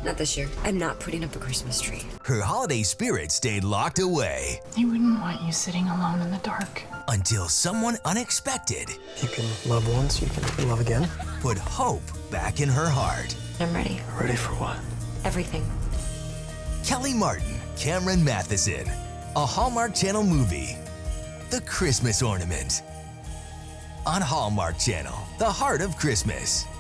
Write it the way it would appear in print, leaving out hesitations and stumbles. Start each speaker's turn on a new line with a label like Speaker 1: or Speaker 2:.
Speaker 1: Not this year. I'm not putting up a Christmas tree.
Speaker 2: Her holiday spirit stayed locked away.
Speaker 3: I wouldn't want you sitting alone in the dark.
Speaker 2: Until someone unexpected.
Speaker 4: You can love once, you can love again.
Speaker 2: Put hope back in her heart.
Speaker 1: I'm ready.
Speaker 4: Ready for what?
Speaker 1: Everything.
Speaker 2: Kellie Martin, Cameron Matheson. A Hallmark Channel movie. The Christmas Ornament. On Hallmark Channel, the heart of Christmas.